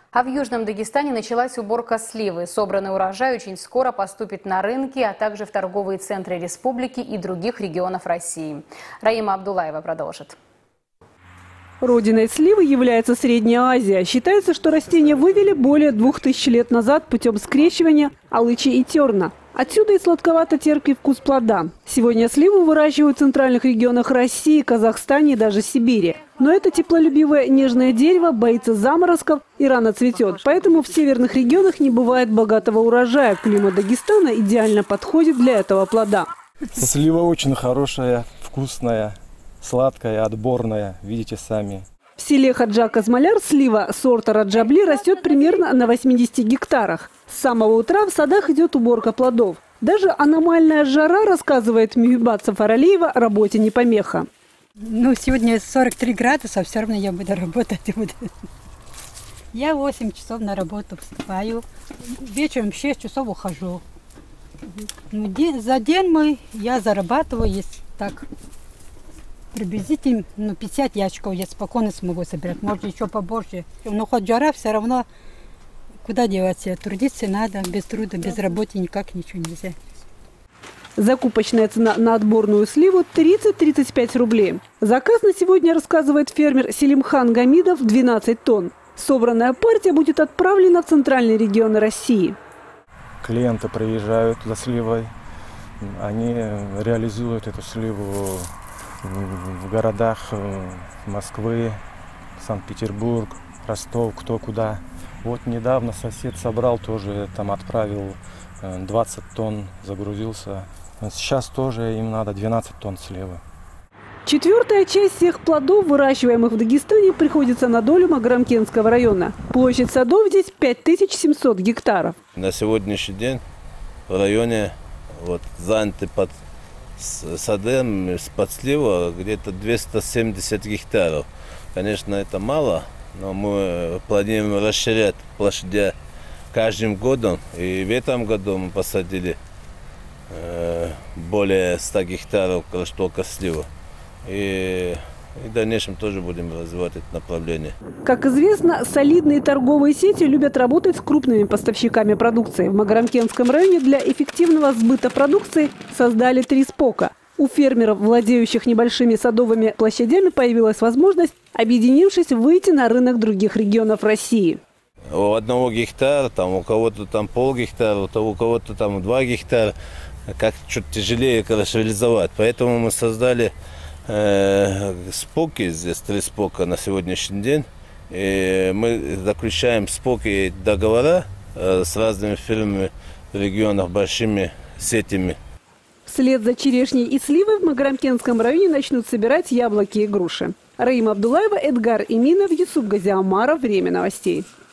А в Южном Дагестане началась уборка сливы. Собранный урожай очень скоро поступит на рынки, а также в торговые центры республики и других регионов России. Раима Абдулаева продолжит. Родиной сливы является Средняя Азия. Считается, что растение вывели более 2000 лет назад путем скрещивания алычи и терна. Отсюда и сладковато-терпкий вкус плода. Сегодня сливу выращивают в центральных регионах России, Казахстане и даже Сибири. Но это теплолюбивое нежное дерево боится заморозков и рано цветет. Поэтому в северных регионах не бывает богатого урожая. Климат Дагестана идеально подходит для этого плода. Слива очень хорошая, вкусная, сладкая, отборная. Видите сами. В селе Хаджа-Казмаляр слива сорта Раджабли растет примерно на 80 гектарах. С самого утра в садах идет уборка плодов. Даже аномальная жара, рассказывает Мюхибат Сафаралиева, работе не помеха. Сегодня 43 градуса, все равно я буду работать. Я 8 часов на работу вступаю, вечером 6 часов ухожу. За день я зарабатываю, есть так, приблизительно 50 ящиков я спокойно смогу собирать, может еще побольше. Но хоть жара, все равно куда деваться, трудиться надо, без труда, без работы никак ничего нельзя. Закупочная цена на отборную сливу 30-35 рублей. Заказ на сегодня, рассказывает фермер Селимхан Гамидов, 12 тонн. Собранная партия будет отправлена в центральные регионы России. Клиенты приезжают за сливой, они реализуют эту сливу в городах Москвы, Санкт-Петербург, Ростов, кто куда. Вот недавно сосед собрал, тоже там отправил 20 тонн, загрузился. Сейчас тоже им надо 12 тонн сливы. Четвертая часть всех плодов, выращиваемых в Дагестане, приходится на долю Маграмкентского района. Площадь садов здесь 5700 гектаров. На сегодняшний день в районе заняты под садом под сливу где-то 270 гектаров. Конечно, это мало, но мы планируем расширять площади каждым годом. И в этом году мы посадили более 100 гектаров только сливы. И в дальнейшем тоже будем развивать это направление. Как известно, солидные торговые сети любят работать с крупными поставщиками продукции. В Маграмкентском районе для эффективного сбыта продукции создали 3 СПОКа. У фермеров, владеющих небольшими садовыми площадями, появилась возможность, объединившись, выйти на рынок других регионов России. У одного гектара, у кого-то полгектара, у кого-то 2 гектара, как чуть тяжелее реализовать. Поэтому мы создали СПОКи, здесь 3 СПОКа на сегодняшний день. И мы заключаем СПОКи договора с разными фирмами в регионах, большими сетями. Вслед за черешней и сливой в Маграмкентском районе начнут собирать яблоки и груши. Раима Абдулаева, Эдгар Иминов, Юсуп Газиамаров. Время новостей.